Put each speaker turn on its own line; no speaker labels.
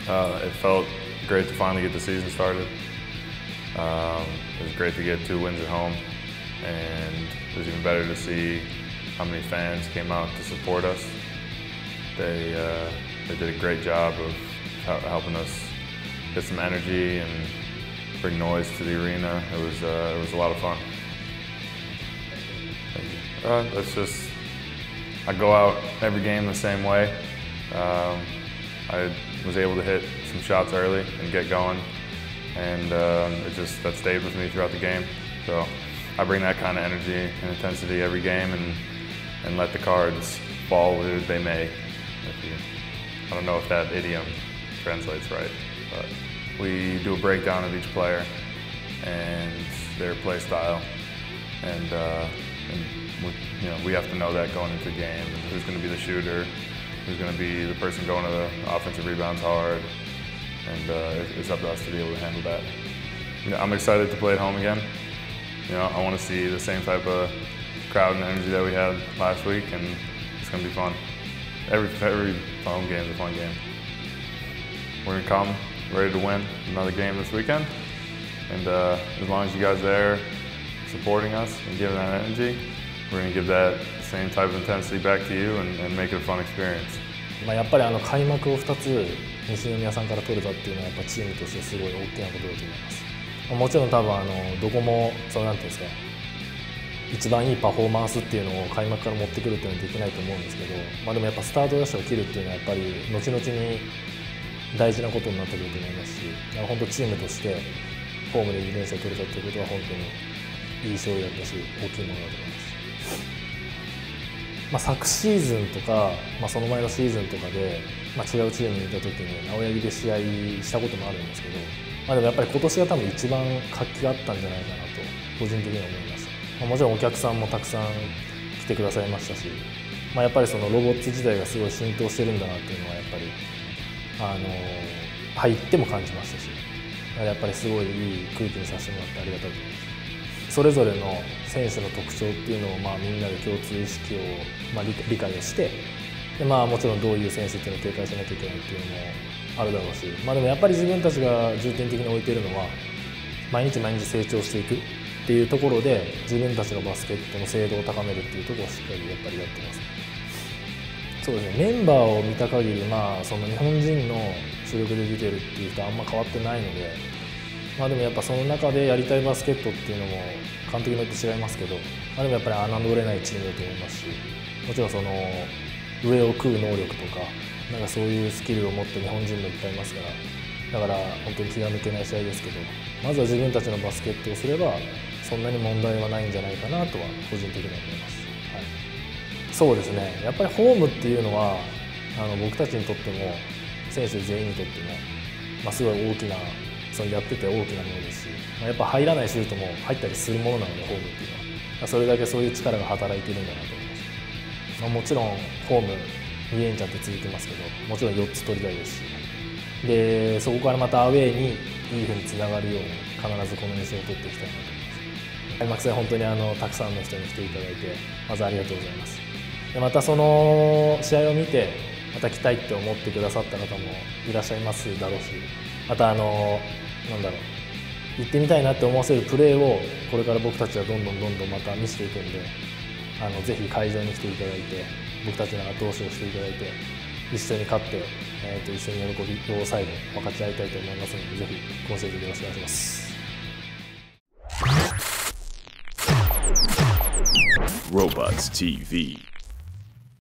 It felt great to finally get the season started. It was great to get 2 wins at home, and it was even better to see how many fans came out to support us. They did a great job of helping us get some energy and bring noise to the arena. It was a lot of fun. It's just, I go out every game the same way. I was able to hit some shots early and get going, and that stayed with me throughout the game. So I bring that kind of energy and intensity every game, and let the cards fall where they may. I don't know if that idiom translates right, but we do a breakdown of each player and their play style, and we have to know that going into the game, and who's going to be the shooter, who's going to be the person going to the offensive rebounds hard, and it's up to us to be able to handle that. I'm excited to play at home again. I want to see the same type of crowd and energy that we had last week, and it's going to be fun. Every home game is a fun game. We're going to come ready to win another game this weekend, and as long as you guys are there supporting us and giving that energy, we're going to give that same type of intensity back to you and make it a fun experience.
やっぱり開幕を2つ西宮さんから取れたっていうのはやっぱチームとしてすごい大きなことだと思います。もちろん多分どこもなんていうんですか、一番いいパフォーマンスっていうのを開幕から持ってくるっていうのはできないと思うんですけど、でもやっぱスタートダッシュを切るっていうのはやっぱり後々に大事なことになってくると思いますし、本当チームとしてホームで2連勝取れたっていうことは本当にいい勝利だったし大きいものだと思います。昨シーズンとか、その前のシーズンとかで、違うチームにいた時に青柳で試合したこともあるんですけど、でもやっぱり今年が多分一番活気があったんじゃないかなと個人的には思いました。もちろんお客さんもたくさん来てくださいましたし、やっぱりそのロボッツ自体がすごい浸透してるんだなっていうのはやっぱり入っても感じましたし、やっぱりすごいいい空気にさせてもらってありがたいと思います。それぞれの選手の特徴っていうのをみんなで共通意識を理解をして、でもちろんどういう選手っていうのを警戒しなきゃいけないっていうのもあるだろうし、でもやっぱり自分たちが重点的に置いているのは毎日毎日成長していくっていうところで自分たちのバスケットの精度を高めるっていうところをしっかりやっぱりやってます。そうですね、メンバーを見た限りその日本人の主力で出てるっていう人はあんま変わってないので、でもやっぱその中でやりたいバスケットっていうのも監督によって違いますけど、でもやっぱり侮れないチームだと思いますし、もちろんその上を食う能力とかそういうスキルを持って日本人もいっぱいいますから、だから本当に気が抜けない試合ですけど、まずは自分たちのバスケットをすればそんなに問題はないんじゃないかなとは個人的には思います。そうですね、やっぱりホームっていうのは僕たちにとっても選手全員にとっても、すごい大きなやってて大きなものですし、やっぱ入らないシュートも入ったりするものなのでホームっていうのはそれだけそういう力が働いているんだなと思います。もちろんホーム2連チャンって続いてますけど、もちろん4つ取りたいですし、でそこからまたアウェーにいい風につながるように必ずこの2勝を取っていきたいなと思います。開幕戦本当にたくさんの人に来ていただいてまずありがとうございます。でまたその試合を見てまた来たいって思ってくださった方もいらっしゃいますだろうし、また行ってみたいなって思わせるプレーをこれから僕たちはどんどんまた見せていくんで、ぜひ会場に来ていただいて僕たちの後押しをしていただいて一緒に勝って、一緒に喜びを最後分かち合いたいと思いますので、ぜひ今シーズンよろしくお願いします。
Robots TV